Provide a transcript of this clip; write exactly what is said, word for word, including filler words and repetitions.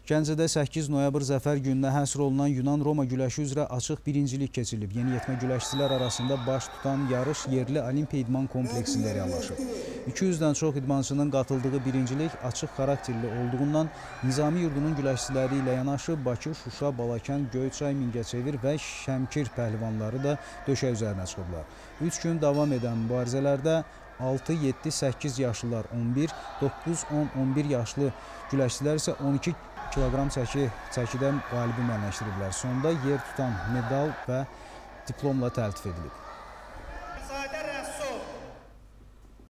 Gəncədə səkkiz noyabr Zəfər gününə həsr olunan Yunan-Roma güləşi üzrə açıq birincilik keçirilib. Yeniyetmə güləşçilər arasında baş tutan yarış yerli Olimpiya İdman kompleksində reallaşıb. iki yüzdən çox idmançının qatıldığı birincilik açıq xarakterli olduğundan Nizami yurdunun güləşçiləri ilə yanaşı Bakı, Şuşa, Balakən, Göyçay, Mingəçevir və Şəmkir pəhlivanları da döşək üzərinə çıxıblar. üç gün davam edən mübarizələrdə altı, yeddi, səkkiz yaşlılar on bir, doqquz, on, on bir yaşlı güləşçilər isə on iki kiloqram çəki, çəkidən qalibi müəyyənləşdiriblər. Sonda yer tutan medal və diplomla təltif edilib.